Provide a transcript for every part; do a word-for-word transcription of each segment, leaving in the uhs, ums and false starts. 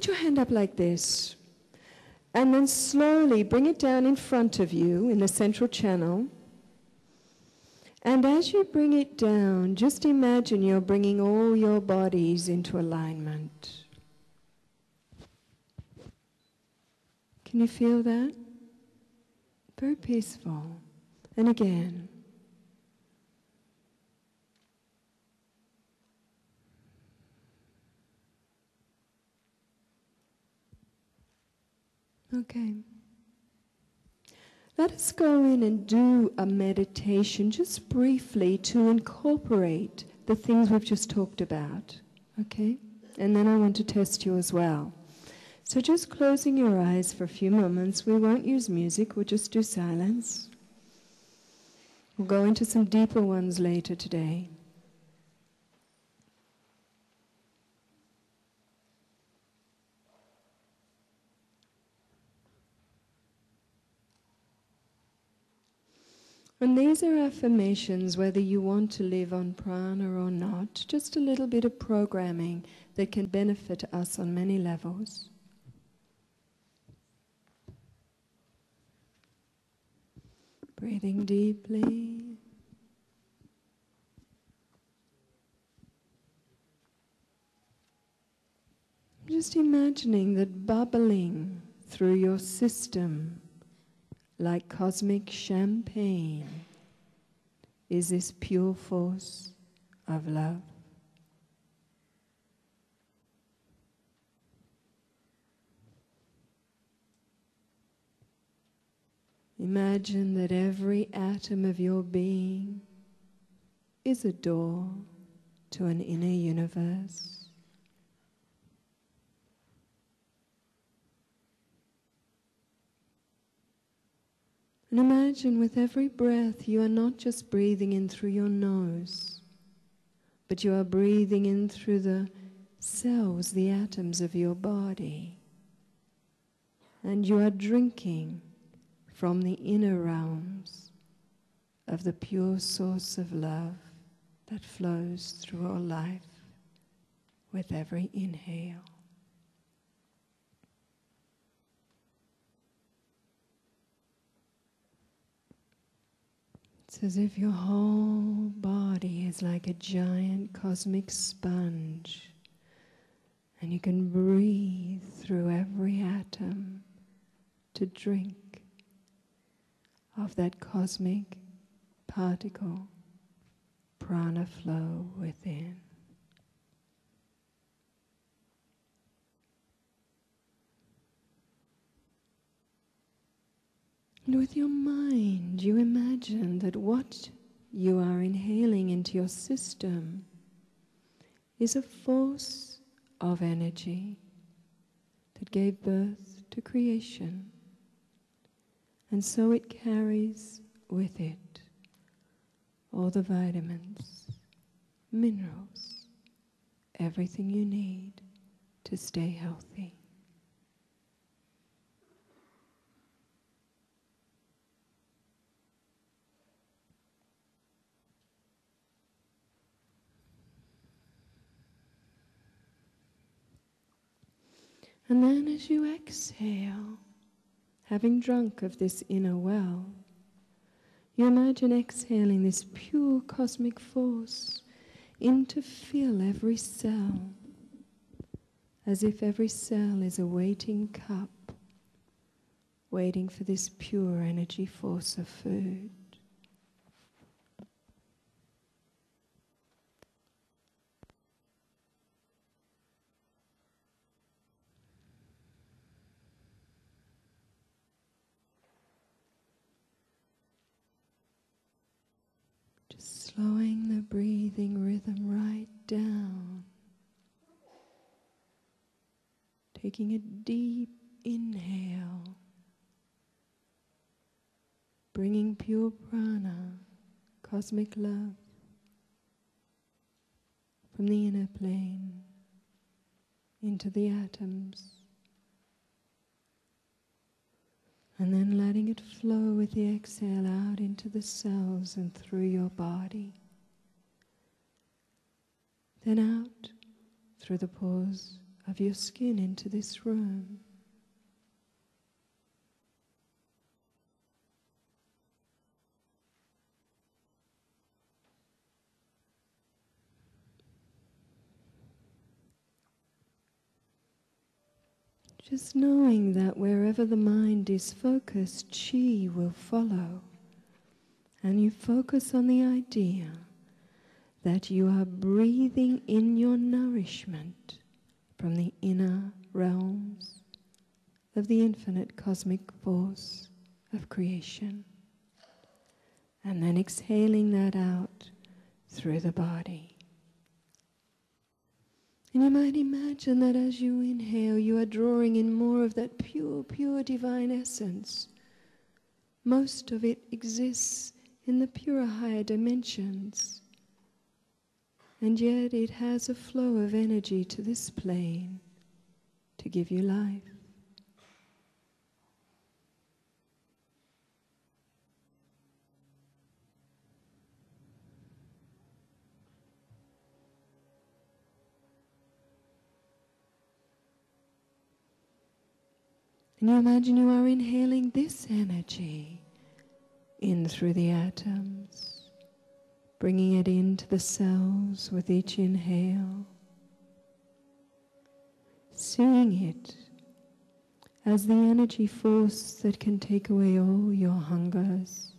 put your hand up like this. And then slowly bring it down in front of you in the central channel. And as you bring it down, just imagine you're bringing all your bodies into alignment. Can you feel that? Very peaceful. And again. Okay. Let us go in and do a meditation just briefly to incorporate the things we've just talked about. Okay? And then I want to test you as well. So just closing your eyes for a few moments. We won't use music, we'll just do silence. We'll go into some deeper ones later today. And these are affirmations, whether you want to live on prana or not, just a little bit of programming that can benefit us on many levels. Breathing deeply. Just imagining that bubbling through your system like cosmic champagne is this pure force of love. Imagine that every atom of your being is a door to an inner universe. And imagine with every breath you are not just breathing in through your nose, but you are breathing in through the cells, the atoms of your body. And you are drinking from the inner realms of the pure source of love that flows through all life with every inhale. It's as if your whole body is like a giant cosmic sponge, and you can breathe through every atom to drink of that cosmic particle prana flow within. And with your mind, you imagine that what you are inhaling into your system is a force of energy that gave birth to creation. And so it carries with it all the vitamins, minerals, everything you need to stay healthy. And then as you exhale, having drunk of this inner well, you imagine exhaling this pure cosmic force in to fill every cell, as if every cell is a waiting cup, waiting for this pure energy force of food. Slowing the breathing rhythm right down. Taking a deep inhale. Bringing pure prana, cosmic love, from the inner plane into the atoms. And then letting it flow with the exhale out into the cells and through your body. Then out through the pores of your skin into this room. Just knowing that wherever the mind is focused, chi will follow. And you focus on the idea that you are breathing in your nourishment from the inner realms of the infinite cosmic force of creation. And then exhaling that out through the body. And you might imagine that as you inhale, you are drawing in more of that pure, pure divine essence. Most of it exists in the purer higher dimensions. And yet it has a flow of energy to this plane to give you life. And you imagine you are inhaling this energy in through the atoms, bringing it into the cells with each inhale, seeing it as the energy force that can take away all your hungers.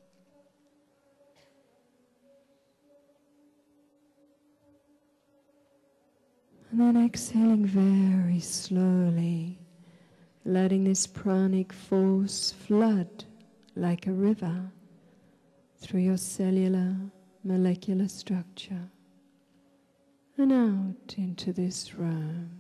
And then exhaling very slowly, letting this pranic force flood like a river through your cellular, molecular structure and out into this room.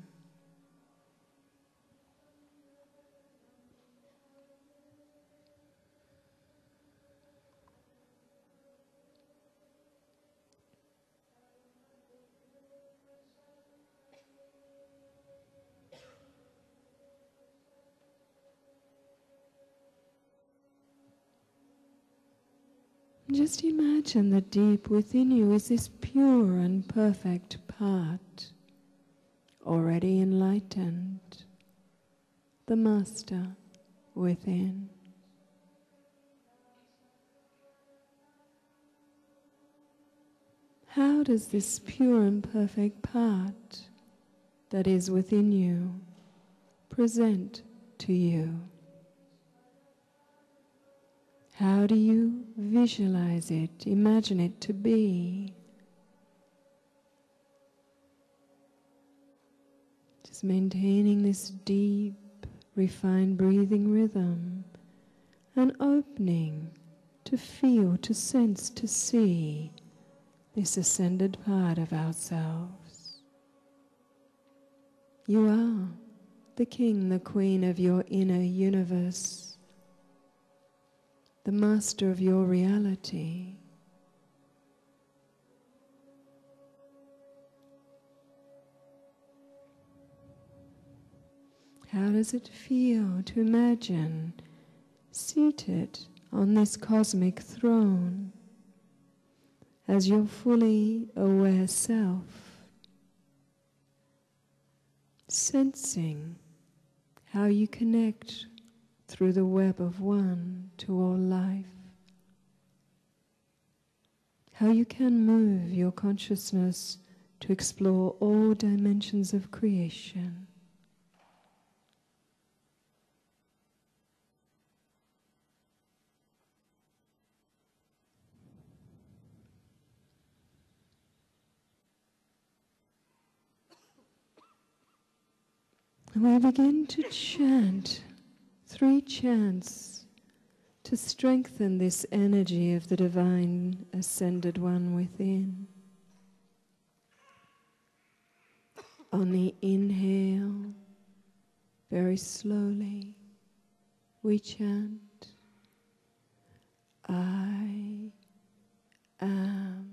Just imagine that deep within you is this pure and perfect part, already enlightened, the Master within. How does this pure and perfect part that is within you present to you? How do you visualize it, imagine it to be? Just maintaining this deep, refined breathing rhythm and opening to feel, to sense, to see this ascended part of ourselves. You are the king, the queen of your inner universe, the master of your reality. How does it feel to imagine seated on this cosmic throne as your fully aware self, sensing how you connect through the web of one to all life, how you can move your consciousness to explore all dimensions of creation. And we begin to chant three chants to strengthen this energy of the divine ascended one within. On the inhale, very slowly, we chant, I am.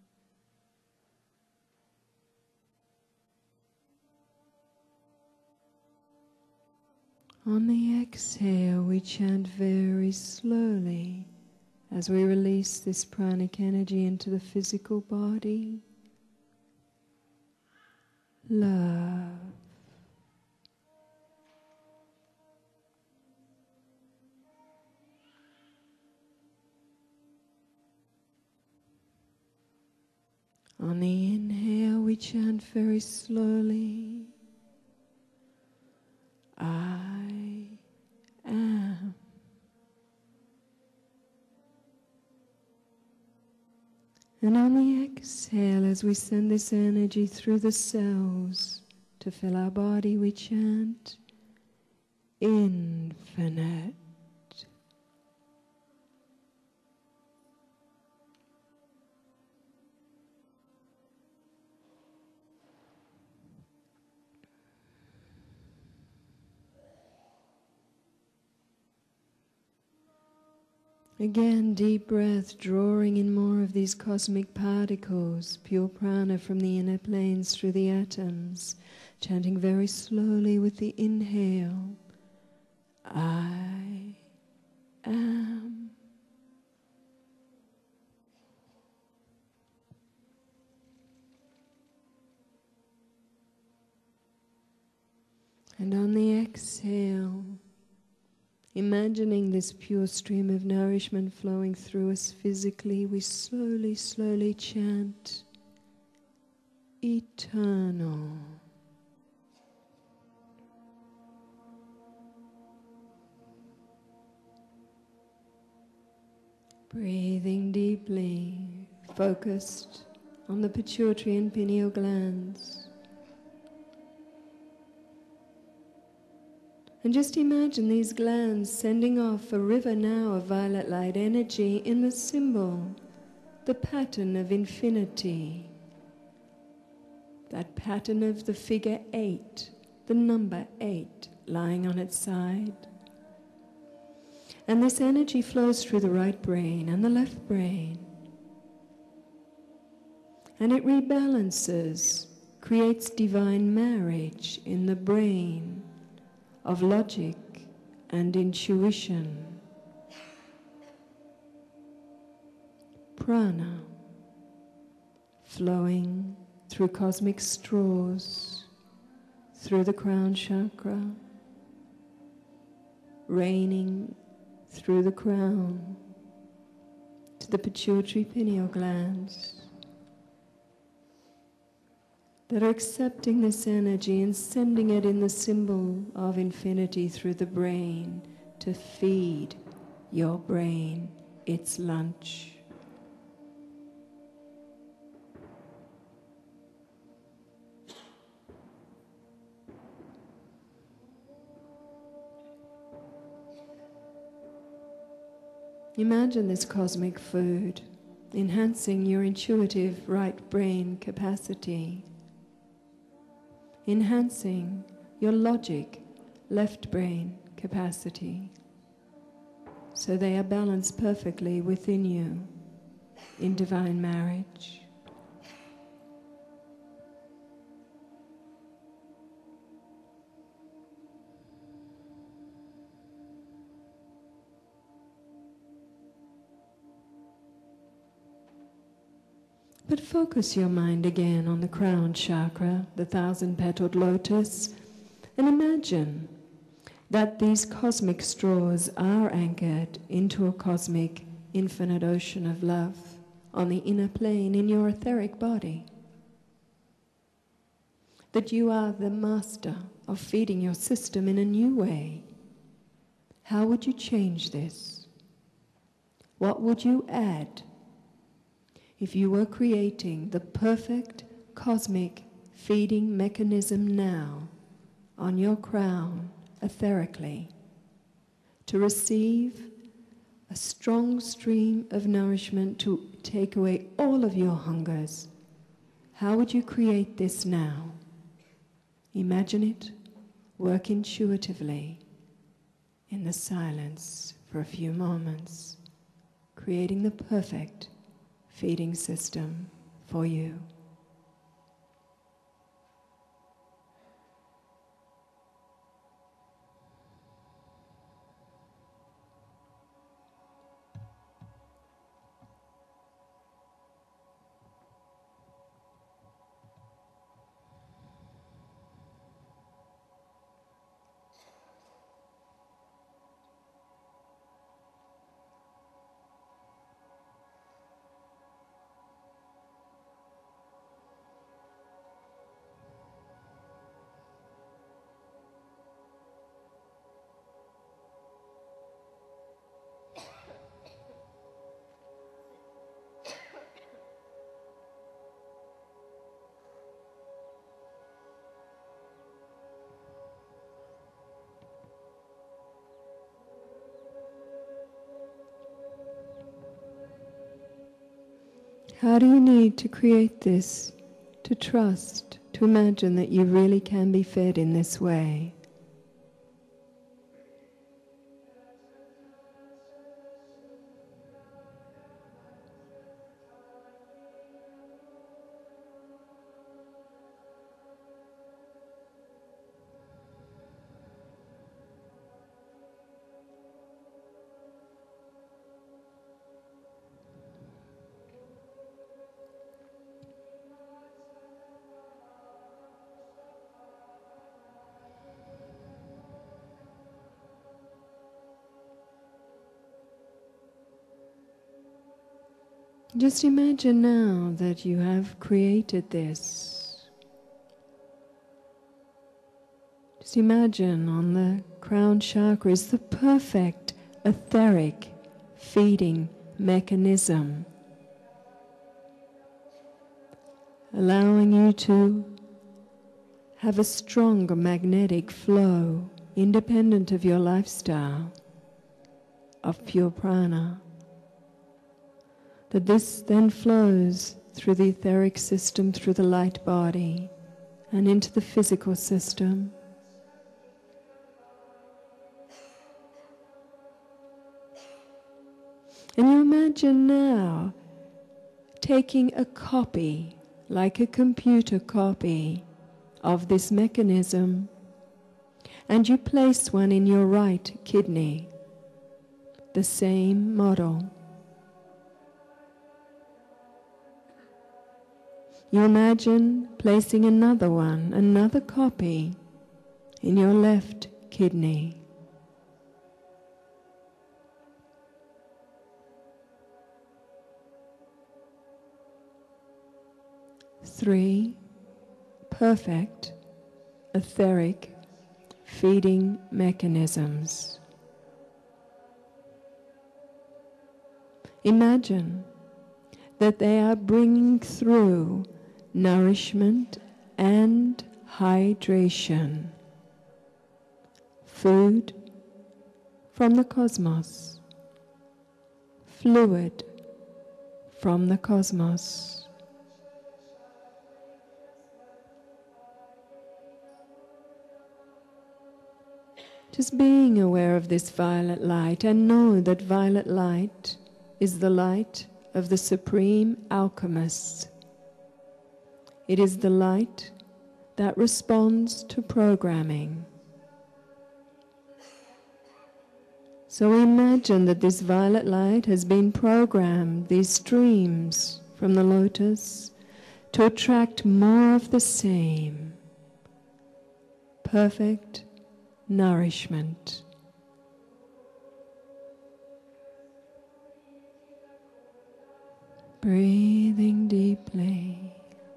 On the exhale, we chant very slowly as we release this pranic energy into the physical body. Love. On the inhale, we chant very slowly, I am. And on the exhale, as we send this energy through the cells to fill our body, we chant infinite. Again, deep breath, drawing in more of these cosmic particles, pure prana from the inner planes through the atoms, chanting very slowly with the inhale, I am. And on the exhale, imagining this pure stream of nourishment flowing through us physically, we slowly, slowly chant eternal. Breathing deeply, focused on the pituitary and pineal glands. And just imagine these glands sending off a river now of violet light energy in the symbol, the pattern of infinity. That pattern of the figure eight, the number eight lying on its side. And this energy flows through the right brain and the left brain. And it rebalances, creates divine marriage in the brain of logic and intuition. Prana flowing through cosmic straws, through the crown chakra, raining through the crown to the pituitary pineal glands that are accepting this energy and sending it in the symbol of infinity through the brain to feed your brain its lunch. Imagine this cosmic food enhancing your intuitive right brain capacity, enhancing your logic left brain capacity, so they are balanced perfectly within you in divine marriage. But focus your mind again on the crown chakra, the thousand-petaled lotus, and imagine that these cosmic straws are anchored into a cosmic infinite ocean of love on the inner plane in your etheric body. That you are the master of feeding your system in a new way. How would you change this? What would you add if you were creating the perfect cosmic feeding mechanism now on your crown etherically to receive a strong stream of nourishment to take away all of your hungers? How would you create this now? Imagine it, work intuitively in the silence for a few moments, creating the perfect feeding system for you. How do you need to create this, to trust, to imagine that you really can be fed in this way? Just imagine now that you have created this. Just imagine on the crown chakra is the perfect etheric feeding mechanism, allowing you to have a stronger magnetic flow independent of your lifestyle of pure prana. That this then flows through the etheric system, through the light body, and into the physical system. And you imagine now taking a copy, like a computer copy, of this mechanism, and you place one in your right kidney, the same model. You imagine placing another one, another copy, in your left kidney. Three perfect etheric feeding mechanisms. Imagine that they are bringing through nourishment and hydration, food from the cosmos, fluid from the cosmos. Just being aware of this violet light, and know that violet light is the light of the supreme alchemists. It is the light that responds to programming. So imagine that this violet light has been programmed, these streams from the lotus, to attract more of the same perfect nourishment. Breathing deeply.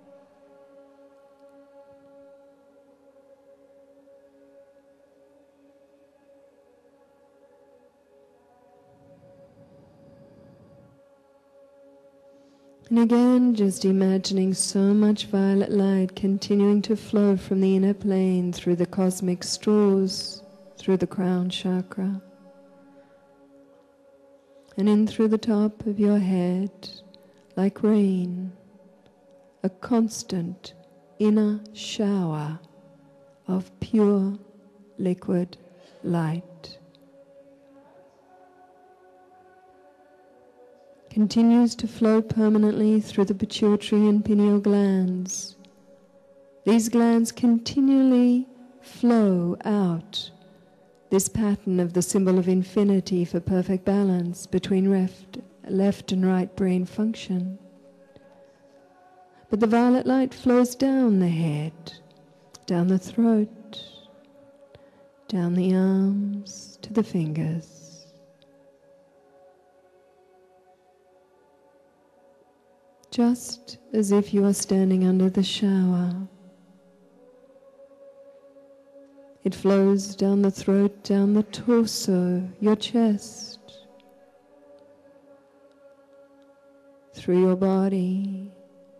And again, just imagining so much violet light continuing to flow from the inner plane through the cosmic straws, through the crown chakra, and in through the top of your head, like rain, a constant inner shower of pure liquid light. Continues to flow permanently through the pituitary and pineal glands. These glands continually flow out this pattern of the symbol of infinity for perfect balance between left, left and right brain function. But the violet light flows down the head, down the throat, down the arms to the fingers. Just as if you are standing under the shower. It flows down the throat, down the torso, your chest, through your body,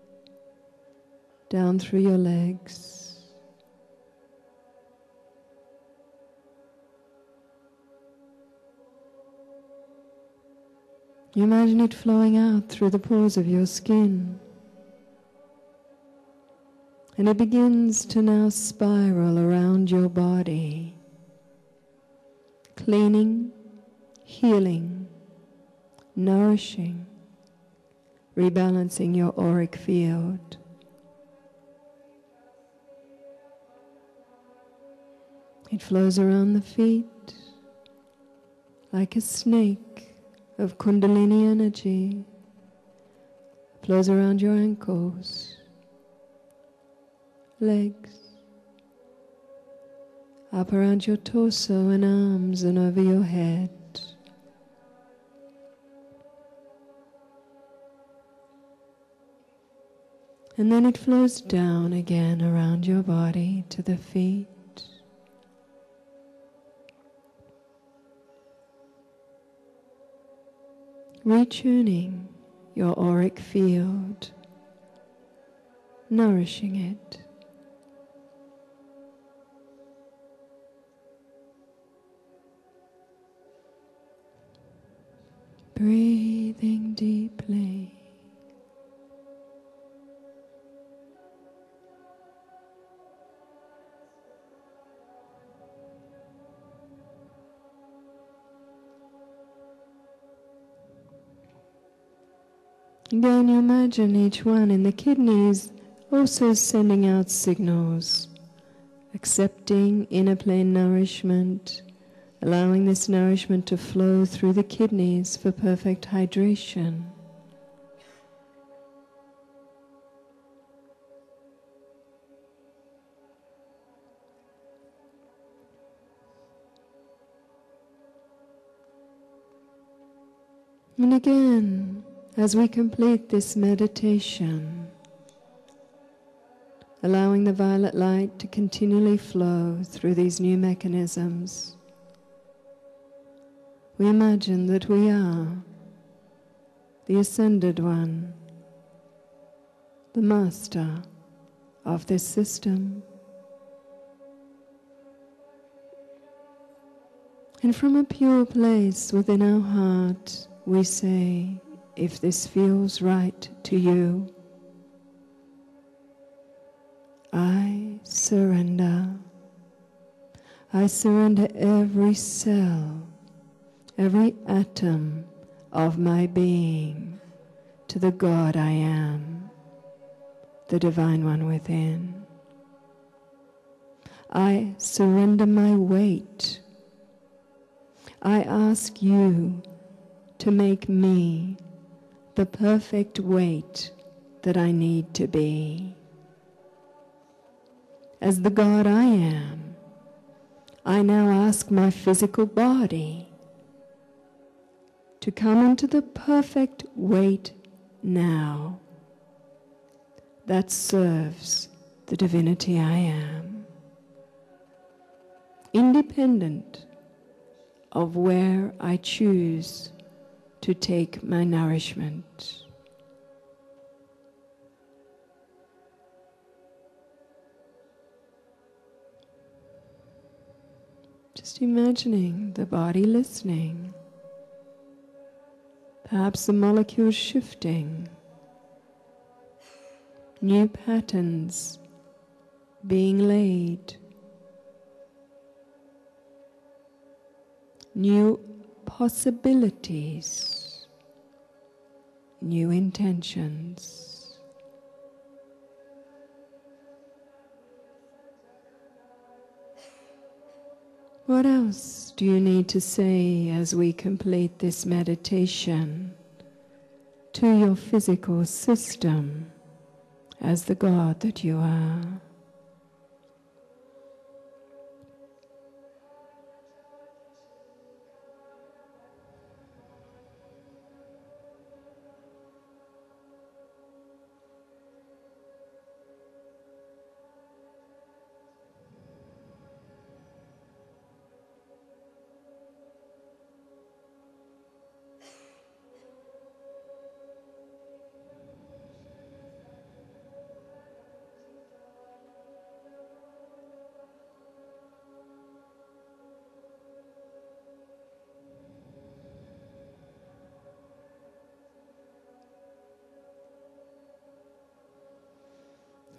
down through your legs. You imagine it flowing out through the pores of your skin. And it begins to now spiral around your body, cleaning, healing, nourishing, rebalancing your auric field. It flows around the feet like a snake of Kundalini energy. It flows around your ankles, legs, up around your torso and arms and over your head. And then it flows down again around your body to the feet. Retuning your auric field, nourishing it. Breathing deeply. Again, you imagine each one in the kidneys also sending out signals, accepting inner plane nourishment, allowing this nourishment to flow through the kidneys for perfect hydration. And again, as we complete this meditation, allowing the violet light to continually flow through these new mechanisms, we imagine that we are the Ascended One, the Master of this system. And from a pure place within our heart, we say, if this feels right to you, I surrender. I surrender every cell, every atom of my being to the God I am, the Divine One within. I surrender my weight. I ask you to make me the perfect weight that I need to be. As the God I am, I now ask my physical body to come into the perfect weight now that serves the divinity I am, independent of where I choose to take my nourishment. Just imagining the body listening, perhaps the molecules shifting, new patterns being laid, new possibilities, new intentions. What else do you need to say as we complete this meditation to your physical system as the God that you are?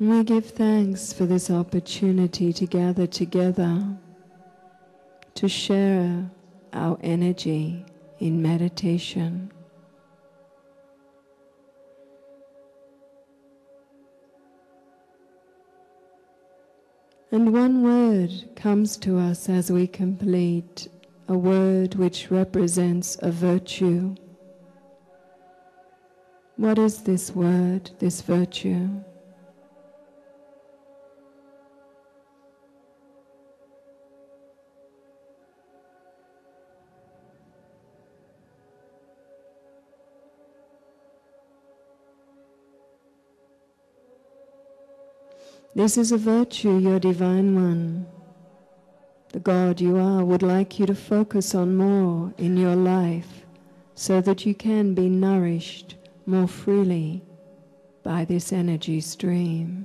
We give thanks for this opportunity to gather together to share our energy in meditation. And one word comes to us as we complete, a word which represents a virtue. What is this word, this virtue? This is a virtue your Divine One, the God you are, would like you to focus on more in your life so that you can be nourished more freely by this energy stream.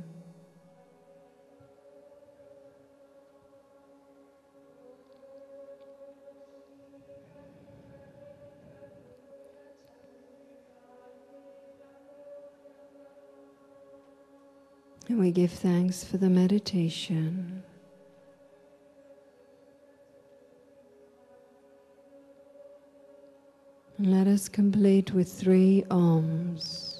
And we give thanks for the meditation. And let us complete with three Oms.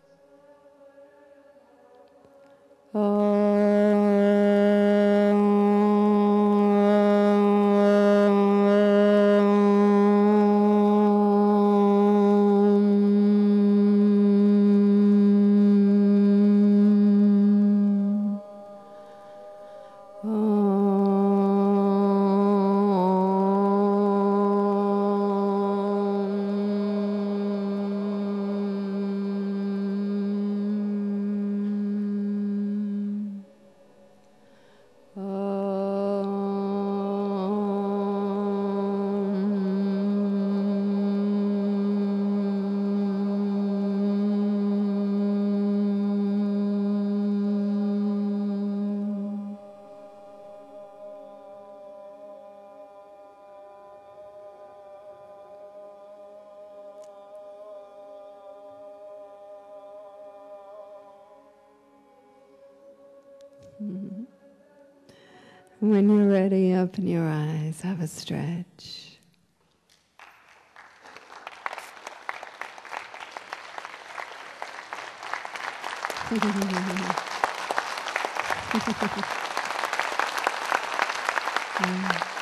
When you're ready, open your eyes, have a stretch. mm.